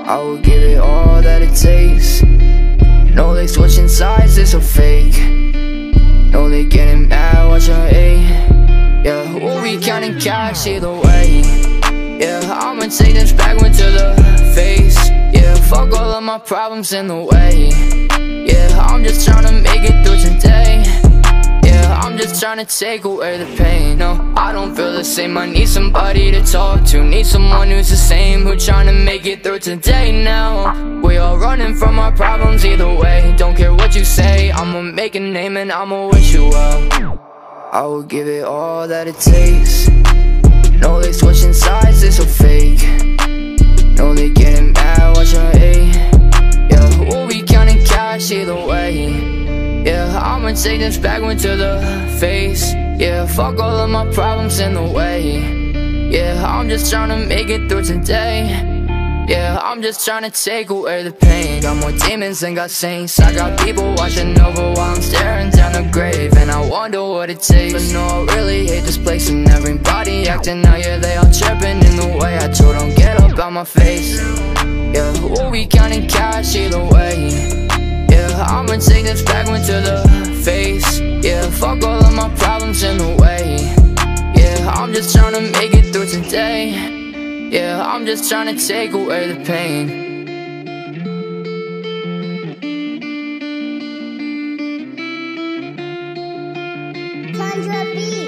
I will give it all that it takes. No, they switching sides, it's so fake. No, they getting mad, watch your hate. Yeah, we'll be counting cash either way. Yeah, I'ma take this backward to the face. Yeah, fuck all of my problems in the way. Yeah, I'm just tryna make it through today. Yeah, I'm just tryna take away the pain. No, I don't feel the same, I need somebody to talk to. Need someone who's the same, who tryna make it through today now. We all running from our problems either way. Don't care what you say, I'ma make a name and I'ma wish you well. I will give it all that it takes. No, they switching sides, they so fake. No, they getting mad, watch your hate. Yeah, we'll be counting cash either way. Yeah, I'ma take this backward to the face. Yeah, fuck all of my problems in the way. Yeah, I'm just tryna make it through today. Yeah, I'm just tryna take away the pain. Got more demons than got saints. I got people watching over while I'm staring down the grave. And I wonder what it takes. But no, I really hate this place. And everybody acting out, yeah, they all chirping in the way I told them get up out my face. Yeah, we'll be counting cash either way. Yeah, I'ma take this backward to the face. Yeah, fuck all of my problems in the way. Yeah, I'm just tryna make it through today. Yeah, I'm just tryna take away the pain. Tundra Beats.